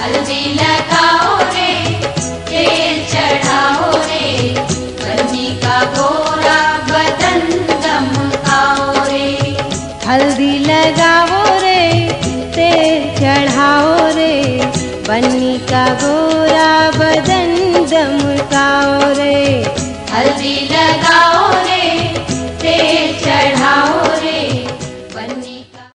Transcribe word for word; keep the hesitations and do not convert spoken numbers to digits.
हल्दी लगाओ रे, तेल चढ़ाओ रे, बन्नी का गोरा बदन दमकाओ रे। हल्दी लगाओ रे, तेल चढ़ाओ रे, बन्नी का गोरा बदन दमकाओ रे। हल्दी लगाओ